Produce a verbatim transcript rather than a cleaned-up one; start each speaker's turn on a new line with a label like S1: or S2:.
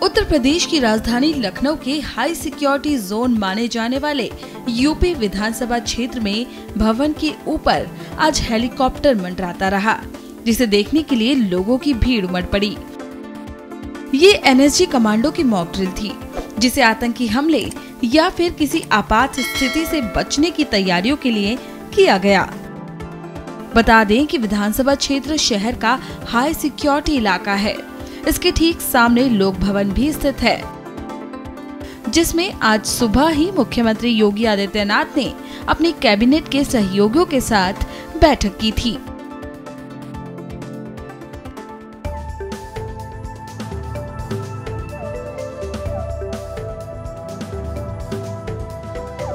S1: उत्तर प्रदेश की राजधानी लखनऊ के हाई सिक्योरिटी जोन माने जाने वाले यूपी विधानसभा क्षेत्र में भवन के ऊपर आज हेलीकॉप्टर मंडराता रहा, जिसे देखने के लिए लोगों की भीड़ उमड़ पड़ी। ये एनएसजी कमांडो की मॉक ड्रिल थी, जिसे आतंकी हमले या फिर किसी आपात स्थिति से बचने की तैयारियों के लिए किया गया। बता दें कि विधानसभा क्षेत्र शहर का हाई सिक्योरिटी इलाका है। इसके ठीक सामने लोक भवन भी स्थित है, जिसमें आज सुबह ही मुख्यमंत्री योगी आदित्यनाथ ने अपनी कैबिनेट के सहयोगियों के साथ बैठक की थी।